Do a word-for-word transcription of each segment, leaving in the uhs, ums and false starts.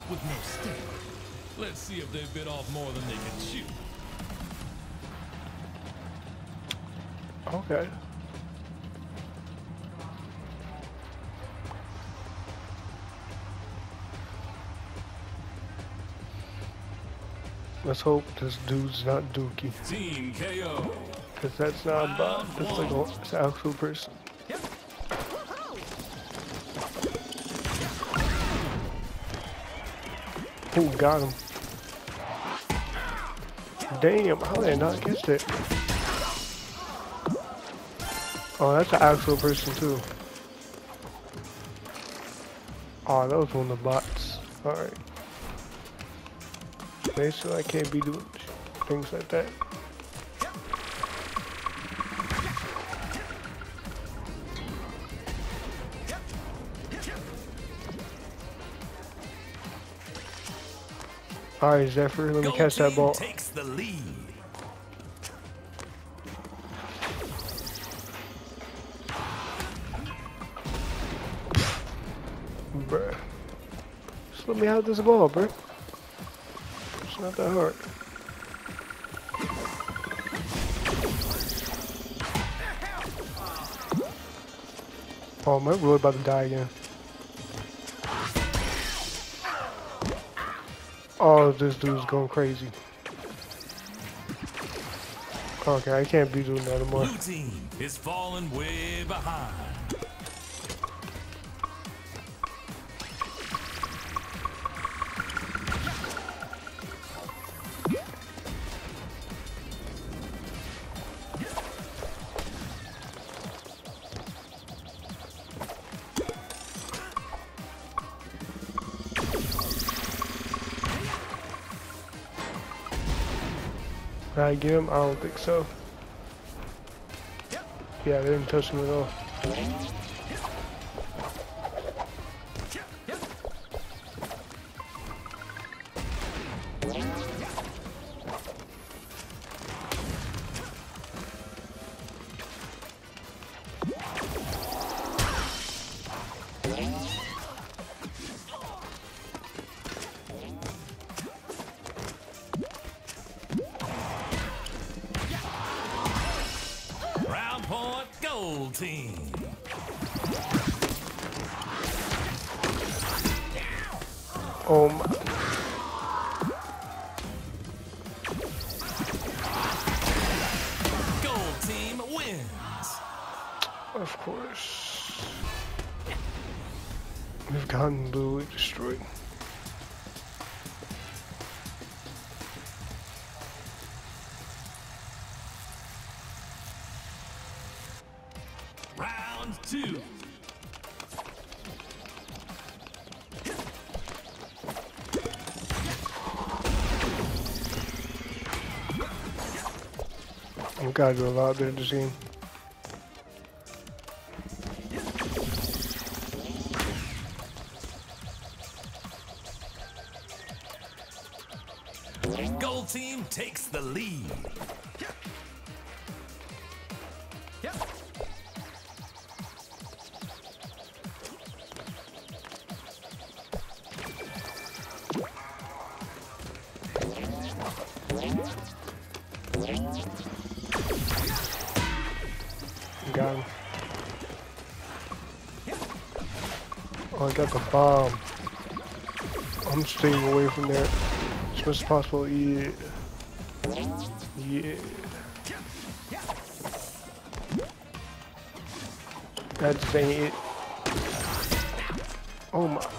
with no sting. Let's see if they bit off more than they can chew. Okay. Let's hope this dude's not Dookie. Team K O. Cause that's not a bot. That's like a, it's an actual person. Ooh, got him. Damn, how did I not get that? Oh, that's an actual person too. Oh, that was one of the bots. Alright. Basically, I can't be doing things like that. Alright, Zephyr, let me catch that ball. Takes the lead. Bruh. Just let me have this ball, bruh. It's not that hard. Oh, my really about to die again. Oh, this dude's going crazy. Okay, I can't be doing that anymore. Blue team is falling way behind. Did I get him? I don't think so. Yeah, they didn't touch him at all. Gold team. Oh my. Gold team wins. Of course. We've gotten literally destroyed. Round two. We gotta do a lot better this game. Gold team takes the lead. Got him. Oh, I got the bomb. I'm staying away from there as much as possible. Yeah. Yeah. That just ain't it. Oh my.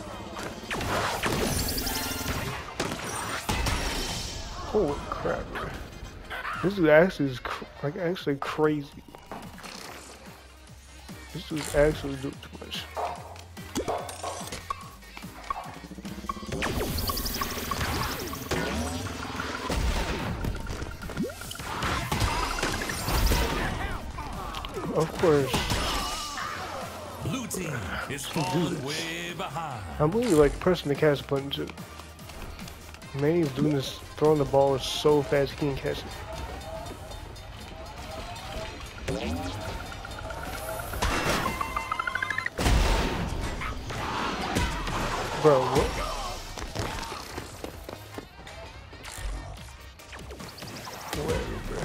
Holy crap. This dude actually is cr like actually crazy. This dude's actually doing too much. Of course. Blue team is falling way behind. I'm really like pressing the catch button too. Man, he's doing this, throwing the ball so fast he can't catch it. Bro, what? Whatever, bro.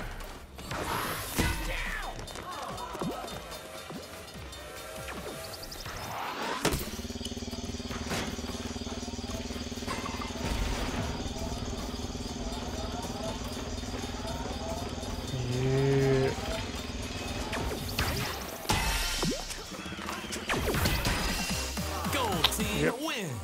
Yeah. Gold team Yep. wins.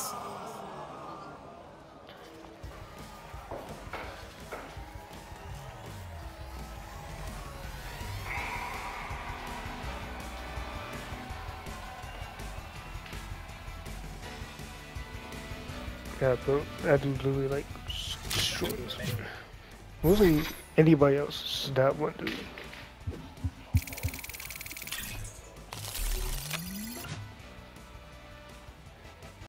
Yeah, bro. That dude literally like destroys us. It wasn't anybody else, it's that one dude.